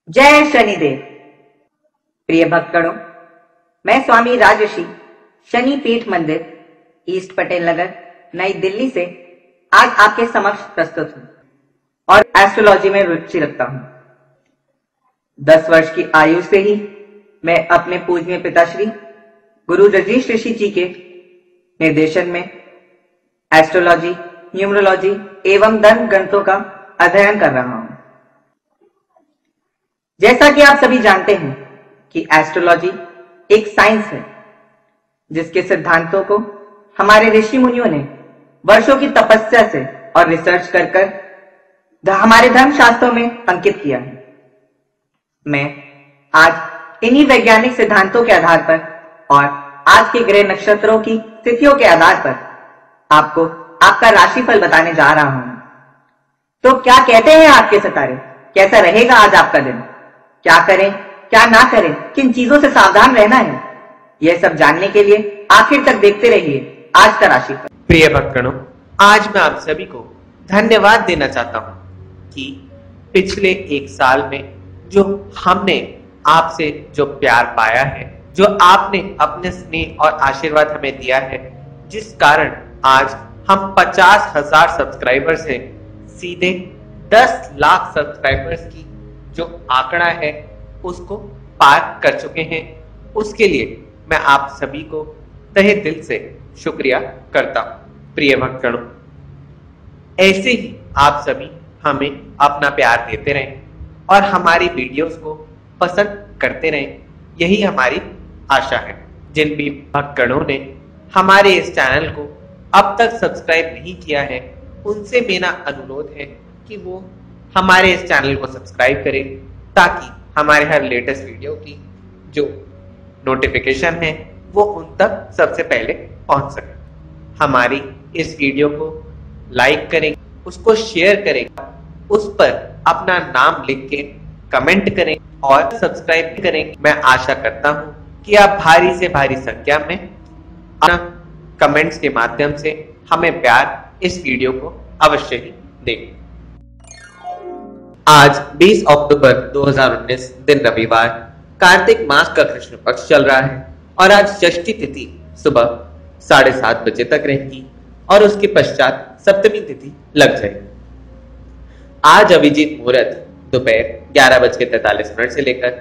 जय शनिदेव। प्रिय भक्तगणों, मैं स्वामी राजऋषि शनि पीठ मंदिर, ईस्ट पटेल नगर, नई दिल्ली से आज आपके समक्ष प्रस्तुत हूं और एस्ट्रोलॉजी में रुचि रखता हूं। 10 वर्ष की आयु से ही मैं अपने पूजनीय पिताश्री गुरु रजनीश ऋषि जी के निर्देशन में एस्ट्रोलॉजी, न्यूमरोलॉजी एवं दंत गणितों का अध्ययन कर रहा हूं। जैसा कि आप सभी जानते हैं कि एस्ट्रोलॉजी एक साइंस है जिसके सिद्धांतों को हमारे ऋषि मुनियों ने वर्षों की तपस्या से और रिसर्च कर हमारे धर्मशास्त्रों में अंकित किया है। मैं आज इन्हीं वैज्ञानिक सिद्धांतों के आधार पर और आज के ग्रह नक्षत्रों की स्थितियों के आधार पर आपको आपका राशिफल बताने जा रहा हूं। तो क्या कहते हैं आपके सितारे? कैसा रहेगा आज आपका दिन? क्या करें, क्या ना करें, किन चीजों से सावधान रहना है, यह सब जानने के लिए आखिर तक देखते रहिए आज का राशिफल। प्रिय भक्तगणों, आज मैं आप सभी को धन्यवाद देना चाहता हूं कि पिछले एक साल में जो हमने आपसे जो प्यार पाया है, जो आपने अपने स्नेह और आशीर्वाद हमें दिया है, जिस कारण आज हम 50,000 सब्सक्राइबर्स हैं, सीधे 10 लाख सब्सक्राइबर्स की जो आंकड़ा है उसको पार कर चुके हैं। उसके लिए मैं आप सभी को तहे दिल से शुक्रिया करता हूं। प्रिय भक्तगणों, ऐसे ही आप सभी हमें अपना प्यार देते रहें और हमारी वीडियोस को पसंद करते रहें, यही हमारी आशा है। जिन भी भक्तगणों ने हमारे इस चैनल को अब तक सब्सक्राइब नहीं किया है, उनसे मेरा अनुरोध है कि वो हमारे इस चैनल को सब्सक्राइब करें ताकि हमारे हर लेटेस्ट वीडियो की जो नोटिफिकेशन है वो उन तक सबसे पहले पहुंच सके। हमारी इस वीडियो को लाइक करें, उसको शेयर करें, उस पर अपना नाम लिख के कमेंट करें और सब्सक्राइब करें। मैं आशा करता हूं कि आप भारी से भारी संख्या में अपना कमेंट्स के माध्यम से हमें प्यार इस वीडियो को अवश्य ही दें। आज 20 अक्टूबर 2019 दिन रविवार, कार्तिक मास का कृष्ण पक्ष चल रहा है और आज षष्ठी तिथि सुबह 7:30 बजे तक रहेगी और उसके पश्चात सप्तमी तिथि लग जाएगी। आज अभिजीत मुहूर्त दोपहर 11:43 से लेकर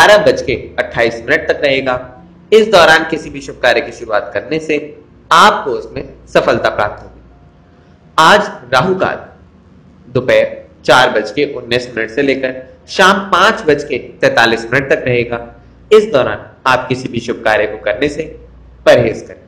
12:28 तक रहेगा। इस दौरान किसी भी शुभ कार्य की शुरुआत करने से आपको उसमें सफलता प्राप्त होगी। आज राहु काल दोपहर 4:19 से लेकर शाम 5:43 तक रहेगा। इस दौरान आप किसी भी शुभ कार्य को करने से परहेज करें।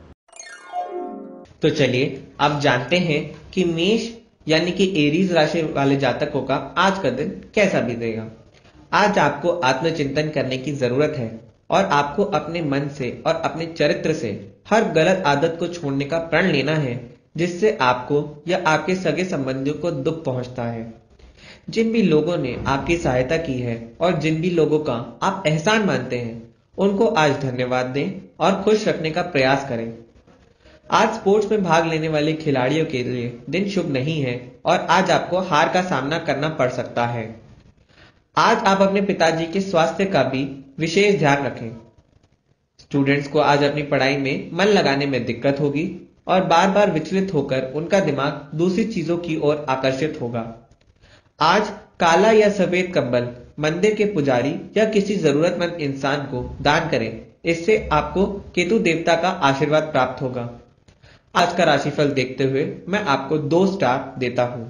तो चलिए अब जानते हैं कि मेष यानी कि एरीज राशि वाले जातकों का आज का दिन कैसा बीतेगा। आज आपको आत्मचिंतन करने की जरूरत है और आपको अपने मन से और अपने चरित्र से हर गलत आदत को छोड़ने का प्रण लेना है जिससे आपको या आपके सगे संबंधियों को दुख पहुंचता है। जिन भी लोगों ने आपकी सहायता की है और जिन भी लोगों का आप एहसान मानते हैं, उनको आज धन्यवाद दें और खुश रखने का प्रयास करें। आज स्पोर्ट्स में भाग लेने वाले खिलाड़ियों के लिए दिन शुभ नहीं है और आज आपको हार का सामना करना पड़ सकता है। आज आप अपने पिताजी के स्वास्थ्य का भी विशेष ध्यान रखें। स्टूडेंट्स को आज अपनी पढ़ाई में मन लगाने में दिक्कत होगी और बार बार विचलित होकर उनका दिमाग दूसरी चीजों की ओर आकर्षित होगा। आज काला या सफेद कंबल मंदिर के पुजारी या किसी जरूरतमंद इंसान को दान करें, इससे आपको केतु देवता का आशीर्वाद प्राप्त होगा। आज का राशिफल देखते हुए मैं आपको 2 स्टार देता हूं।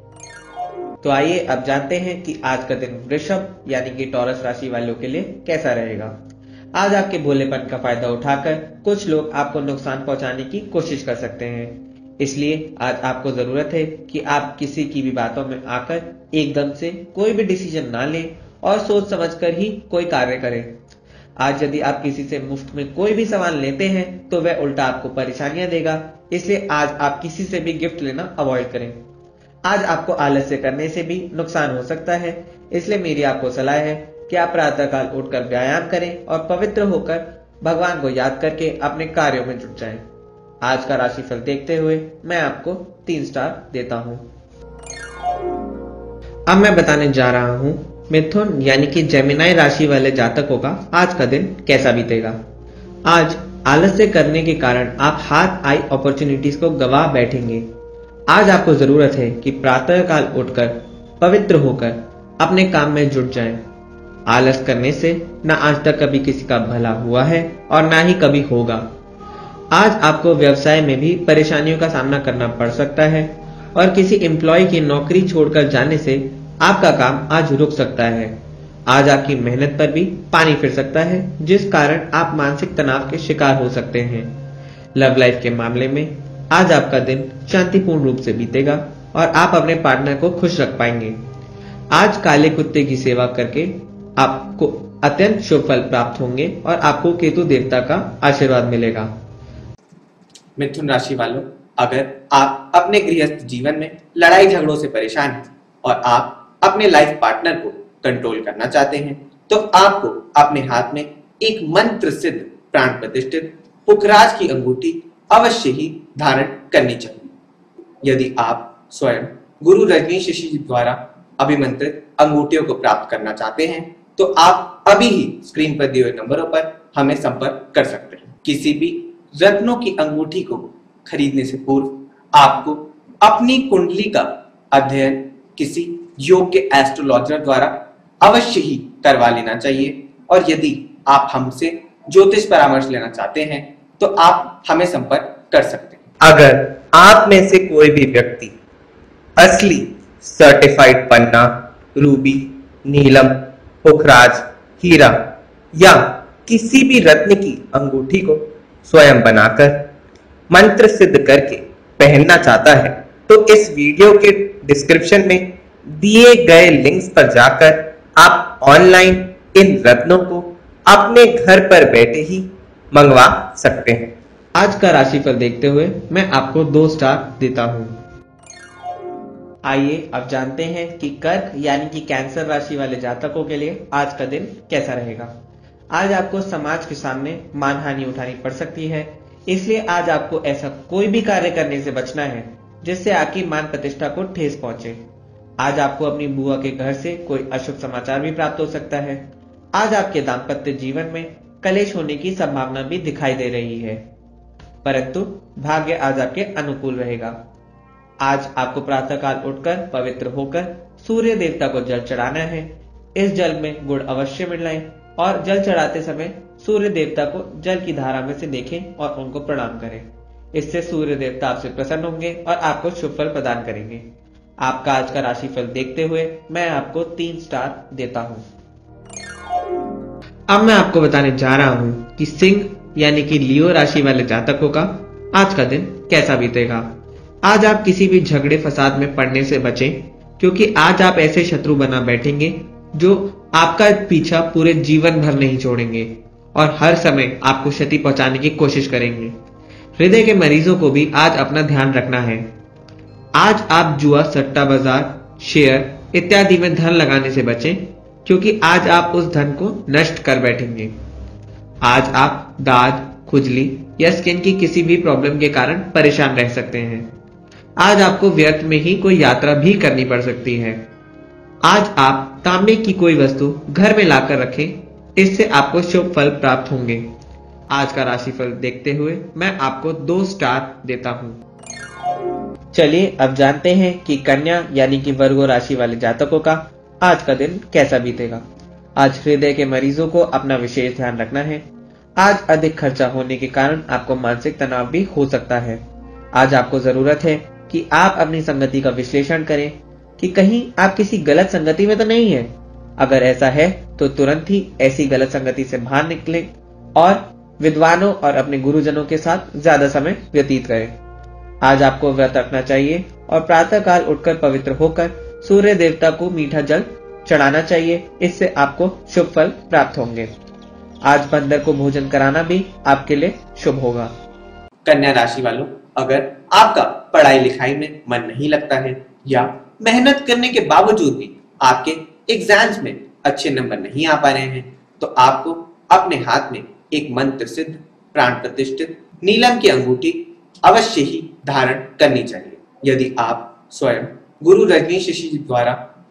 तो आइए अब जानते हैं कि आज का दिन वृषभ यानी कि टॉरस राशि वालों के लिए कैसा रहेगा। आज आपके भोलेपन का फायदा उठाकर कुछ लोग आपको नुकसान पहुंचाने की कोशिश कर सकते हैं, इसलिए आज आपको जरूरत है कि आप किसी की भी बातों में आकर एकदम से कोई भी डिसीजन ना लें और सोच समझकर ही कोई कार्य करें। आज यदि आप किसी से मुफ्त में कोई भी सामान लेते हैं तो वह उल्टा आपको परेशानियां देगा, इसलिए आज आप किसी से भी गिफ्ट लेना अवॉइड करें। आज आपको आलस्य करने से भी नुकसान हो सकता है, इसलिए मेरी आपको सलाह है कि आप प्रातःकाल उठकर व्यायाम करें और पवित्र होकर भगवान को याद करके अपने कार्यों में जुट जाएं। आज का राशिफल देखते हुए मैं आपको 3 स्टार देता हूं। अब मैं बताने जा रहा हूं मिथुन यानी कि जेमिनाई राशि वाले जातकों का आज का दिन कैसा बीतेगा। आज आलस्य करने के कारण आप हाथ आई अपॉर्चुनिटीज को गवा बैठेंगे। आज आपको जरूरत है कि प्रातःकाल उठकर पवित्र होकर अपने काम में जुट जाएं। आलस करने से न आज तक कभी किसी का भला हुआ है और ना ही कभी होगा। आज आपको व्यवसाय में भी परेशानियों का सामना करना पड़ सकता है और किसी एम्प्लॉय की नौकरी छोड़कर जाने से आपका काम आज रुक सकता है। आज आपकी मेहनत पर भी पानी फिर सकता है, जिस कारण आप मानसिक तनाव के शिकार हो सकते हैं। लव लाइफ के मामले में आज आपका दिन शांतिपूर्ण रूप से बीतेगा और आप अपने पार्टनर को खुश रख पाएंगे। आज काले कुत्ते की सेवा करके आपको अत्यंत शुभ फल प्राप्त होंगे और आपको केतु देवता का आशीर्वाद मिलेगा। मिथुन राशि वालों, अगर आप अपने गृहस्थ जीवन में लड़ाई झगड़ों से परेशान हैं और आप अपने लाइफ पार्टनर को कंट्रोल करना चाहते हैं, तो आपको अपने हाथ में एक मंत्र सिद्ध प्राण प्रतिष्ठित पुखराज की अंगूठी अवश्य ही धारण करनी चाहिए। यदि आप स्वयं गुरु रजनीश ऋषि जी द्वारा अभिमंत्रित अंगूठियों को प्राप्त करना चाहते हैं, तो आप अभी ही स्क्रीन पर दिए हुए नंबरों पर हमें संपर्क कर सकते हैं। किसी भी रत्नों की अंगूठी को खरीदने से पूर्व आपको अपनी कुंडली का अध्ययन किसी योग्य एस्ट्रोलॉजर द्वारा अवश्य ही करवा लेना चाहिए। और यदि आप हमसे ज्योतिष परामर्श लेना चाहते हैं तो आप हमें संपर्क कर सकते हैं। अगर आप में से कोई भी व्यक्ति असली सर्टिफाइड पन्ना, रूबी, नीलम, पुखराज, हीरा या किसी भी रत्न की अंगूठी को स्वयं बनाकर मंत्र सिद्ध करके पहनना चाहता है, तो इस वीडियो के डिस्क्रिप्शन में दिए गए लिंक्स पर जाकर आप ऑनलाइन इन रत्नों को अपने घर पर बैठे ही मंगवा सकते हैं। आज का राशिफल देखते हुए मैं आपको 2 स्टार देता हूं। आइए अब जानते हैं कि कर्क यानी कि कैंसर राशि वाले जातकों के लिए आज का दिन कैसा रहेगा। आज आपको समाज के सामने मानहानि उठानी पड़ सकती है, इसलिए आज आपको ऐसा कोई भी कार्य करने से बचना है जिससे आपकी मान प्रतिष्ठा को ठेस पहुंचे। आज आपको अपनी बुआ के घर से कोई अशुभ समाचार भी प्राप्त हो सकता है। आज आपके दाम्पत्य जीवन में कलेश होने की संभावना भी दिखाई दे रही है, परंतु भाग्य आज आपके अनुकूल रहेगा। आज आपको प्रातःकाल उठकर पवित्र होकर सूर्य देवता को जल चढ़ाना है। इस जल में गुड़ अवश्य मिलाएं और जल चढ़ाते समय सूर्य देवता को जल की धारा में से देखें और उनको प्रणाम करें। इससे सूर्य देवता आपसे प्रसन्न होंगे और आपको शुभ फल प्रदान करेंगे। आपका आज का राशिफल देखते हुए मैं आपको 3 स्टार देता हूं। अब मैं आपको बताने जा रहा हूं कि सिंह यानी कि लियो राशि वाले जातकों का आज का दिन कैसा बीतेगा। आज आप किसी भी झगड़े फसाद में पड़ने से बचें, क्योंकि आज आप ऐसे शत्रु बना बैठेंगे जो आपका पीछा पूरे जीवन भर नहीं छोड़ेंगे और हर समय आपको क्षति पहुंचाने की कोशिश करेंगे। हृदय के मरीजों को भी आज अपना ध्यान रखना है। आज आप जुआ, सट्टा बाजार, शेयर इत्यादि में धन लगाने से बचें, क्योंकि आज आप उस धन को नष्ट कर बैठेंगे। आज आप दाद, खुजली या स्किन की किसी भी प्रॉब्लम के कारण परेशान रह सकते हैं। आज आपको व्यर्थ में ही कोई यात्रा भी करनी पड़ सकती है। आज आप तांबे की कोई वस्तु घर में लाकर रखें, इससे आपको शुभ फल प्राप्त होंगे। आज का राशिफल देखते हुए मैं आपको 2 स्टार देता हूं। चलिए अब जानते हैं कि कन्या यानी कि वर्गो राशि वाले जातकों का आज का दिन कैसा बीतेगा। आज हृदय के मरीजों को अपना विशेष ध्यान रखना है। आज अधिक खर्चा होने के कारण आपको मानसिक तनाव भी हो सकता है। आज आपको जरूरत है कि आप अपनी संगति का विश्लेषण करें कि कहीं आप किसी गलत संगति में तो नहीं है। अगर ऐसा है तो तुरंत ही ऐसी गलत संगति से बाहर निकलें और विद्वानों और अपने गुरुजनों के साथ ज्यादा समय व्यतीत करें। आज आपको व्रत रखना चाहिए और प्रातःकाल उठकर पवित्र होकर सूर्य देवता को मीठा जल चढ़ाना चाहिए। इससे आपको शुभ फल प्राप्त होंगे। आज बंदर को भोजन कराना भी आपके लिए शुभ होगा। कन्या राशि वालों, अगर आपका पढ़ाई लिखाई में मन नहीं लगता है या मेहनत करने के बावजूद भी आपके एग्जाम्स में अच्छे नंबर नहीं आ पा रहे हैं, तो आपको अपने हाथ में एक मंत्र सिद्ध प्राण प्रतिष्ठित नीलम की अंगूठी अवश्य ही धारण करनी चाहिए। यदि आप स्वयं गुरु रजनीश ऋषि जी द्वारा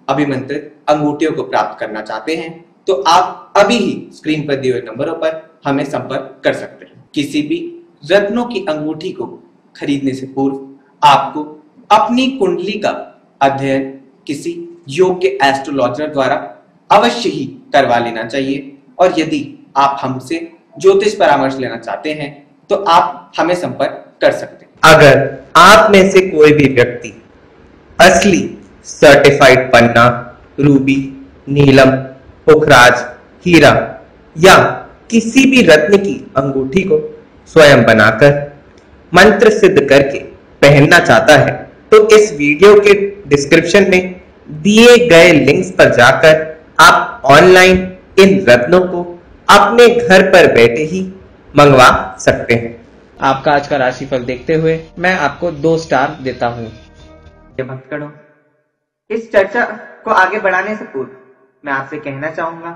अभिमंत्रित अंगूठियों को प्राप्त करना चाहते हैं तो आप अभी ही स्क्रीन पर दिए हुए नंबरों पर हमें संपर्क कर सकते हैं। किसी भी रत्नों की अंगूठी को खरीदने से पूर्व आपको अपनी कुंडली का अध्ययन किसी योग्य एस्ट्रोलॉजर द्वारा अवश्य ही करवा लेना चाहिए और यदि आप हमसे ज्योतिष परामर्श लेना चाहते हैं तो आप हमें संपर्क कर सकते हैं। अगर आप में से कोई भी व्यक्ति असली सर्टिफाइड पन्ना, रूबी, नीलम, पुखराज, हीरा या किसी भी रत्न की अंगूठी को स्वयं बनाकर मंत्र सिद्ध करके पहनना चाहता है तो इस वीडियो के डिस्क्रिप्शन में दिए गए लिंक्स पर जाकर आप ऑनलाइन इन रत्नों को अपने घर पर बैठे ही मंगवा सकते हैं। आपका आज का राशिफल देखते हुए मैं आपको 2 स्टार देता हूँ। भक्तगणों, इस चर्चा को आगे बढ़ाने से पूर्व मैं आपसे कहना चाहूंगा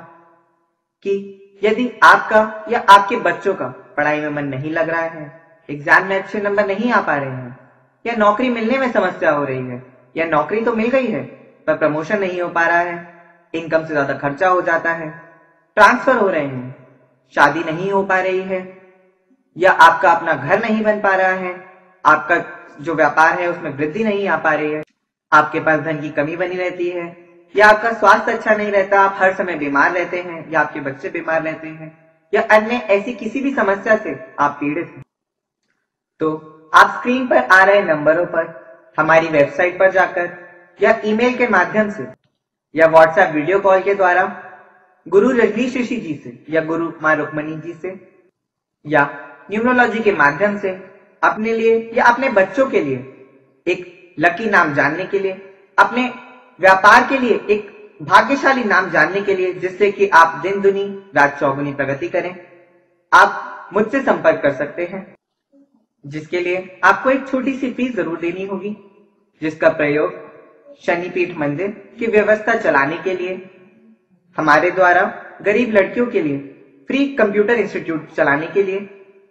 कि यदि आपका या आपके बच्चों का पढ़ाई में मन नहीं लग रहा है, एग्जाम में अच्छे नंबर नहीं आ पा रहे हैं, या नौकरी मिलने में समस्या हो रही है, या नौकरी तो मिल गई है पर प्रमोशन नहीं हो पा रहा है, इनकम से ज्यादा खर्चा हो जाता है, ट्रांसफर हो रहे हैं, शादी नहीं हो पा रही है, या आपका अपना घर नहीं बन पा रहा है, आपका जो व्यापार है उसमें वृद्धि नहीं आ पा रही है, आपके पास धन की कमी बनी रहती है, या आपका स्वास्थ्य अच्छा नहीं रहता, आप हर समय बीमार रहते हैं, या आपके बच्चे बीमार रहते हैं, या अन्य ऐसी किसी भी समस्या से आप पीड़ित हैं, तो आप स्क्रीन पर आ रहे नंबरों पर हमारी वेबसाइट पर जाकर या ईमेल के माध्यम से या व्हाट्सएप वीडियो कॉल के द्वारा गुरु रजनीश ऋषि जी से या गुरु मां रुक्मणी जी से या न्यूमरोलॉजी के माध्यम से अपने लिए या अपने बच्चों के लिए एक लकी नाम जानने के लिए, अपने व्यापार के लिए एक भाग्यशाली नाम जानने के लिए, जिससे कि आप दिन दुनी रात चौगुनी प्रगति करें, आप मुझसे संपर्क कर सकते हैं, जिसके लिए आपको एक छोटी सी फीस जरूर देनी होगी, जिसका प्रयोग शनिपीठ मंदिर की व्यवस्था चलाने के लिए, हमारे द्वारा गरीब लड़कियों के लिए फ्री कंप्यूटर इंस्टीट्यूट चलाने के लिए,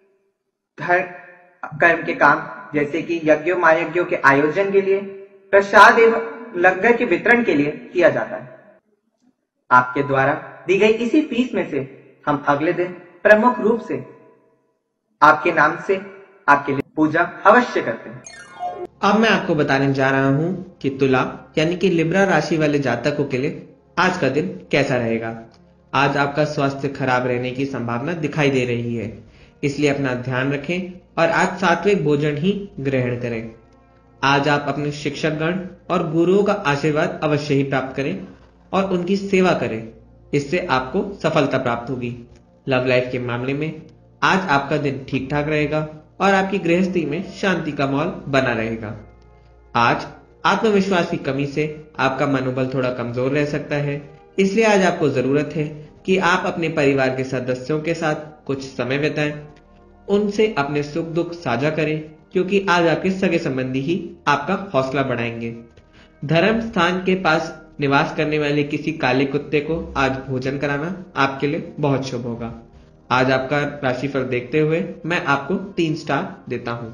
धर्म कर्म के काम जैसे कि यज्ञों महायज्ञों के आयोजन के लिए, प्रसाद एवं लंगर के वितरण के लिए किया जाता है। आपके द्वारा दी गई इसी फीस में से हम अगले दिन प्रमुख रूप से आपके नाम से आपके लिए पूजा अवश्य करते हैं। अब मैं आपको बताने जा रहा हूं कि तुला यानी कि लिब्रा राशि वाले जातकों के लिए आज का दिन कैसा रहेगा। आज आपका स्वास्थ्य खराब रहने की संभावना दिखाई दे रही है, इसलिए अपना ध्यान रखें और आज सात्विक भोजन ही ग्रहण करें। आज आप अपने शिक्षकगण और गुरुओं का आशीर्वाद अवश्य ही प्राप्त करें और उनकी सेवा करें, इससे आपको सफलता प्राप्त होगी। लव लाइफ के मामले में आज आपका दिन ठीक ठाक रहेगा और आपकी गृहस्थी में शांति का माहौल बना रहेगा। आज आत्मविश्वास की कमी से आपका मनोबल थोड़ा कमजोर रह सकता है, इसलिए आज आपको जरूरत है कि आप अपने परिवार के सदस्यों के साथ कुछ समय बिताएं, उनसे अपने सुख दुख साझा करें, क्योंकि आज आपके सगे संबंधी ही आपका हौसला बढ़ाएंगे। धर्म स्थान के पास निवास करने वाले किसी काले कुत्ते को आज भोजन कराना आपके लिए बहुत शुभ होगा। आज आपका राशिफल देखते हुए मैं आपको 3 स्टार देता हूं।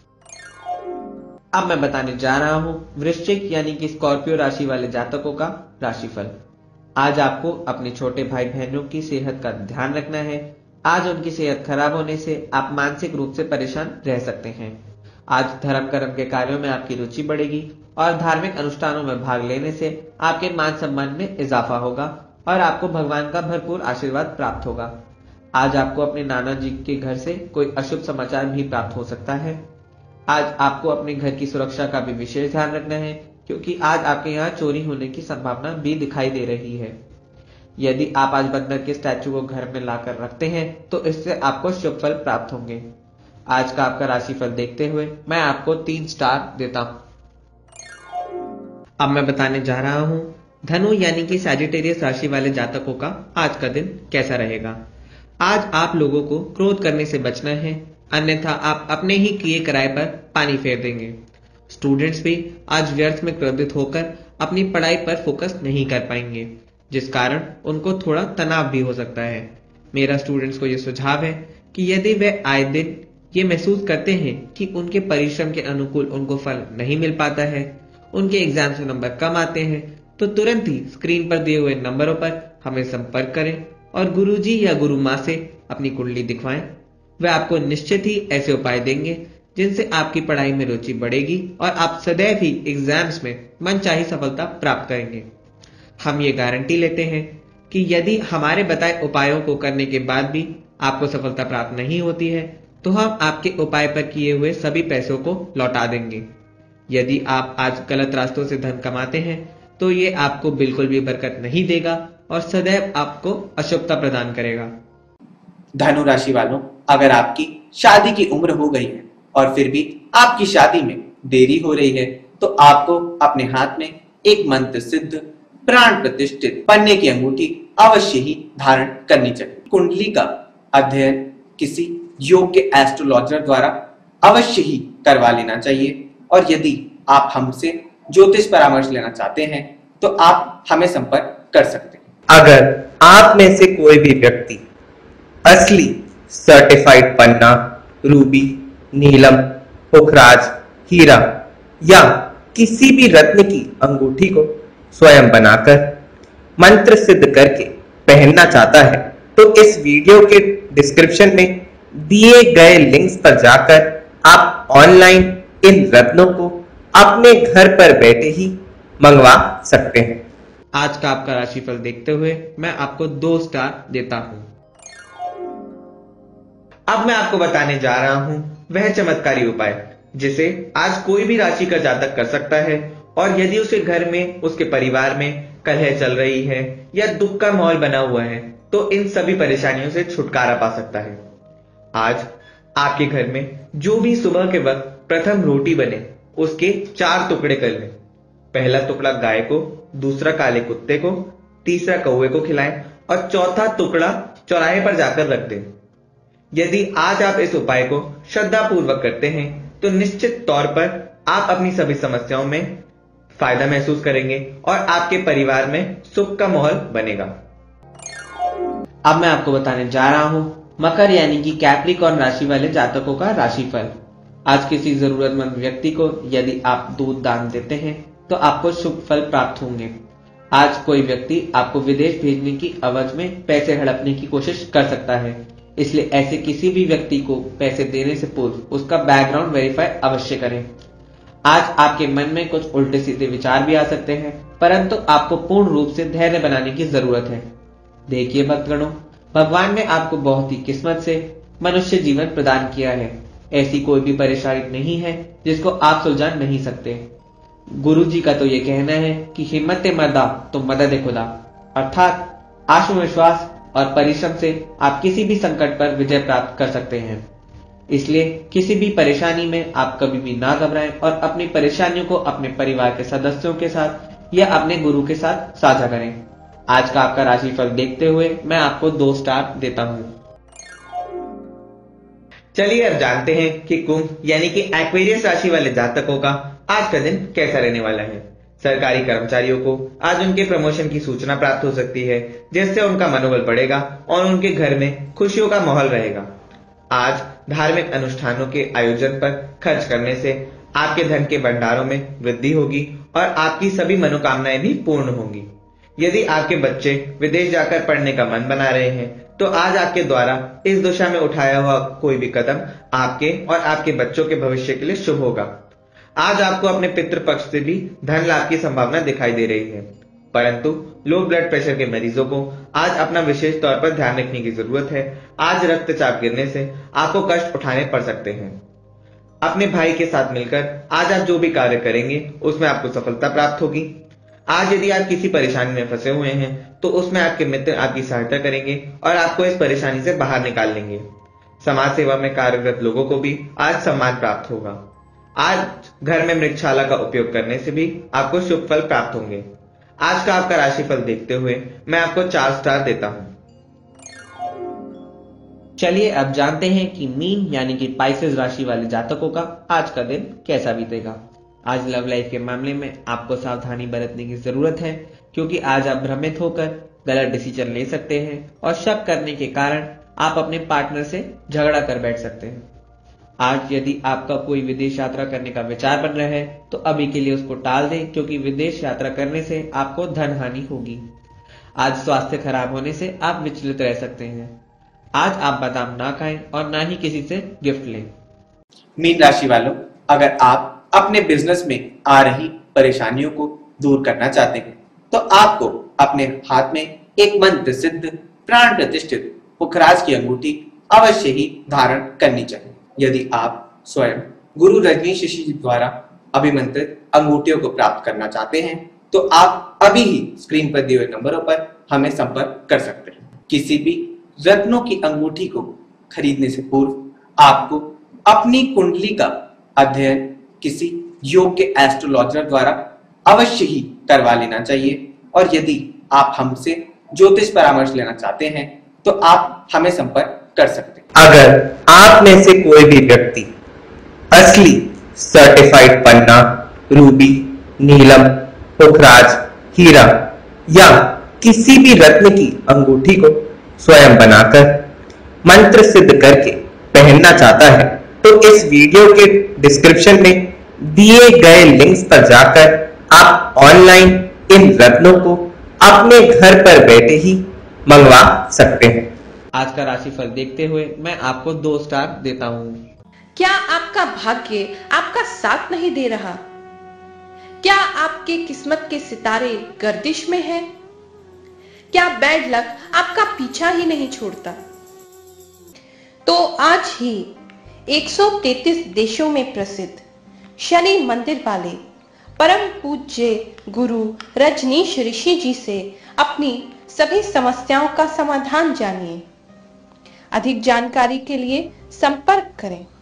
अब मैं बताने जा रहा हूं वृश्चिक यानी कि स्कॉर्पियो राशि वाले जातकों का राशिफल। आज आपको अपने छोटे भाई बहनों की सेहत का ध्यान रखना है। आज उनकी सेहत खराब होने से आप मानसिक रूप से परेशान रह सकते हैं। आज धर्म कर्म के कार्यों में आपकी रुचि बढ़ेगी और धार्मिक अनुष्ठानों में भाग लेने से आपके मान सम्मान में इजाफा होगा और आपको भगवान का भरपूर आशीर्वाद प्राप्त होगा। आज आपको अपने नाना जी के घर से कोई अशुभ समाचार भी प्राप्त हो सकता है। आज आपको अपने घर की सुरक्षा का भी विशेष ध्यान रखना है, क्योंकि आज आपके यहाँ चोरी होने की संभावना भी दिखाई दे रही है। यदि आप आज बंदर के स्टैचू को घर में लाकर रखते हैं तो इससे आपको शुभ फल प्राप्त होंगे। आज का आपका राशिफल देखते हुए मैं आपको 3 स्टार देता हूं। अब मैं बताने जा रहा हूं धनु यानी कि सैजिटेरियस राशि वाले जातकों का आज का दिन कैसा रहेगा। आज आप लोगों को क्रोध करने से बचना है, अन्यथा आप अपने ही किए कराए पर पानी फेर देंगे। स्टूडेंट्स भी आज व्यर्थ में क्रोधित होकर अपनी पढ़ाई पर फोकस नहीं कर पाएंगे, जिस कारण उनको थोड़ा तनाव भी हो सकता है। मेरा स्टूडेंट्स को यह सुझाव है कि यदि वे आए दिन ये महसूस करते हैं कि उनके परिश्रम के अनुकूल उनको फल नहीं मिल पाता है, उनके एग्जाम से नंबर कम आते हैं, तो तुरंत ही स्क्रीन पर दिए हुए नंबरों पर हमें संपर्क करें और गुरुजी या गुरु माँ से अपनी कुंडली दिखवाएं। वे आपको निश्चित ही ऐसे उपाय देंगे जिनसे आपकी पढ़ाई में रुचि बढ़ेगी और आप सदैव ही एग्जाम्स में मनचाही सफलता प्राप्त करेंगे। हम ये गारंटी लेते हैं कि यदि हमारे बताए उपायों को करने के बाद भी आपको सफलता प्राप्त नहीं होती है तो हम आपके उपाय पर किए हुए सभी पैसों को लौटा देंगे। यदि आप आज गलत रास्तों से धन कमाते हैं तो ये आपको बिल्कुल भी बरकत नहीं देगा और सदैव आपको अशुभता प्रदान करेगा। धनु राशि वालों, अगर आपकी शादी की उम्र हो गई है और फिर भी आपकी शादी में देरी हो रही है तो आपको अपने हाथ में एक मंत्र सिद्ध प्राण प्रतिष्ठित पन्ने की अंगूठी अवश्य ही धारण करनी चाहिए। कुंडली का अध्ययन किसी योग्य एस्ट्रोलॉजर द्वारा अवश्य ही करवा लेना चाहिए और यदि आप हमसे ज्योतिष परामर्श लेना चाहते हैं तो आप हमें संपर्क कर सकते हैं। अगर आप में से कोई भी व्यक्ति असली सर्टिफाइड पन्ना, रूबी, नीलम, पुखराज, हीरा या किसी भी रत्न की अंगूठी को स्वयं बनाकर मंत्र सिद्ध करके पहनना चाहता है तो इस वीडियो के डिस्क्रिप्शन में दिए गए लिंक्स पर जाकर आप ऑनलाइन इन रत्नों को अपने घर पर बैठे ही मंगवा सकते हैं। आज का आपका राशिफल देखते हुए मैं आपको 2 स्टार देता हूं। अब मैं आपको बताने जा रहा हूं वह चमत्कारी उपाय जिसे आज कोई भी राशि का जातक कर सकता है और यदि उसके घर में, उसके परिवार में कलह चल रही है या दुख का माहौल बना हुआ है तो इन सभी परेशानियों से छुटकारा पा सकता है। आज आपके घर में जो भी सुबह के वक्त प्रथम रोटी बने उसके 4 टुकड़े कर लें। पहला टुकड़ा गाय को, दूसरा काले कुत्ते को, तीसरा कौवे को खिलाएं और चौथा टुकड़ा चौराहे पर जाकर रख दें। यदि आज आप इस उपाय को श्रद्धा पूर्वक करते हैं तो निश्चित तौर पर आप अपनी सभी समस्याओं में फायदा महसूस करेंगे और आपके परिवार में सुख का माहौल बनेगा। अब मैं आपको बताने जा रहा हूं मकर यानी कि कैप्रिकॉर्न राशि वाले जातकों का राशिफल। आज किसी जरूरतमंद व्यक्ति को यदि आप दूध दान देते हैं तो आपको शुभ फल प्राप्त होंगे। आज कोई व्यक्ति आपको विदेश भेजने की एवज में पैसे हड़पने की कोशिश कर सकता है, इसलिए ऐसे किसी भी व्यक्ति को पैसे देने से पूर्व उसका बैकग्राउंड वेरीफाई अवश्य करें। आज आपके मन में कुछ उल्टे सीधे विचार भी आ सकते हैं, परंतु आपको पूर्ण रूप से धैर्य बनाने की जरूरत है। देखिए भक्तगणों, भगवान ने आपको बहुत ही किस्मत से मनुष्य जीवन प्रदान किया है। ऐसी कोई भी परेशानी नहीं है जिसको आप सुलझा नहीं सकते। गुरु जी का तो ये कहना है कि हिम्मत मर्दा तो मदद खुदा, अर्थात आत्मविश्वास और परिश्रम से आप किसी भी संकट पर विजय प्राप्त कर सकते हैं। इसलिए किसी भी परेशानी में आप कभी भी ना घबराएं और अपनी परेशानियों को अपने परिवार के सदस्यों के साथ या अपने गुरु के साथ साझा करें। आज का आपका राशिफल देखते हुए मैं आपको 2 स्टार देता हूं। चलिए अब जानते हैं कि कुंभ यानी कि एक्वेरियस राशि वाले जातकों का आज का दिन कैसा रहने वाला है। सरकारी कर्मचारियों को आज उनके प्रमोशन की सूचना प्राप्त हो सकती है, जिससे उनका मनोबल बढ़ेगा और उनके घर में खुशियों का माहौल रहेगा। आज धार्मिक अनुष्ठानों के आयोजन पर खर्च करने से आपके धन के भंडारों में वृद्धि होगी और आपकी सभी मनोकामनाएं भी पूर्ण होंगी। यदि आपके बच्चे विदेश जाकर पढ़ने का मन बना रहे हैं तो आज आपके द्वारा इस दिशा में उठाया हुआ कोई भी कदम आपके और आपके बच्चों के भविष्य के लिए शुभ होगा। आज आपको अपने पितृपक्ष से भी धन लाभ की संभावना दिखाई दे रही है, परंतु लो ब्लड प्रेशर के मरीजों को आज अपना विशेष तौर पर ध्यान रखने की जरूरत है। आज रक्तचाप गिरने से आपको कष्ट उठाने पड़ सकते हैं। अपने भाई के साथ मिलकर आज आप जो भी कार्य करेंगे उसमें आपको सफलता प्राप्त होगी। आज यदि आप किसी परेशानी में फंसे हुए हैं तो उसमें आपके मित्र आपकी सहायता करेंगे और आपको इस परेशानी से बाहर निकाल लेंगे। समाज सेवा में कार्यरत लोगों को भी आज सम्मान प्राप्त होगा। आज घर में मृगशाला का उपयोग करने से भी आपको शुभ फल प्राप्त होंगे। आज का आपका राशिफल देखते हुए मैं आपको 4 स्टार देता हूं। चलिए अब जानते हैं कि मीन यानी कि पाइसेस राशि वाले जातकों का आज का दिन कैसा बीतेगा। आज लव लाइफ के मामले में आपको सावधानी बरतने की जरूरत है, क्योंकि आज आप भ्रमित होकर गलत डिसीजन ले सकते हैं और शक करने के कारण आप अपने पार्टनर से झगड़ा कर बैठ सकते हैं। आज यदि आपका कोई विदेश यात्रा करने का विचार बन रहा है तो अभी के लिए उसको टाल दें, क्योंकि विदेश यात्रा करने से आपको धन हानि होगी। आज स्वास्थ्य खराब होने से आप विचलित रह सकते हैं। आज आप बादाम ना खाएं और ना ही किसी से गिफ्ट लें। मीन राशि वालों, अगर आप अपने बिजनेस में आ रही परेशानियों को दूर करना चाहते हैं तो आपको अपने हाथ में एक मंत्र सिद्ध प्राण प्रतिष्ठित पुखराज की अंगूठी अवश्य ही धारण करनी चाहिए। यदि आप स्वयं गुरु रजनीश ऋषि जी द्वारा अभिमंत्रित अंगूठियों को प्राप्त करना चाहते हैं तो आप अभी ही स्क्रीन पर दिए हुए नंबरों पर हमें संपर्क कर सकते हैं। किसी भी रत्नों की अंगूठी को खरीदने से पूर्व आपको अपनी कुंडली का अध्ययन किसी योग्य एस्ट्रोलॉजर द्वारा अवश्य ही करवा लेना चाहिए। और यदि आप हमसे ज्योतिष परामर्श लेना चाहते हैं तो आप हमें संपर्क कर सकते हैं। अगर आप में से कोई भी व्यक्ति असली सर्टिफाइड पन्ना, रूबी, नीलम, पुखराज, हीरा या किसी भी रत्न की अंगूठी को स्वयं बनाकर मंत्र सिद्ध करके पहनना चाहता है तो इस वीडियो के डिस्क्रिप्शन में दिए गए लिंक्स पर जाकर आप ऑनलाइन इन रत्नों को अपने घर पर बैठे ही मंगवा सकते हैं। आज का राशिफल देखते हुए मैं आपको 2 स्टार देता हूँ। क्या आपका भाग्य आपका साथ नहीं दे रहा? क्या आपके किस्मत के सितारे गर्दिश में हैं? क्या बैड लक आपका पीछा ही नहीं छोड़ता? तो आज ही 133 देशों में प्रसिद्ध शनि मंदिर वाले परम पूज्य गुरु रजनीश ऋषि जी से अपनी सभी समस्याओं का समाधान जानिए। अधिक जानकारी के लिए संपर्क करें।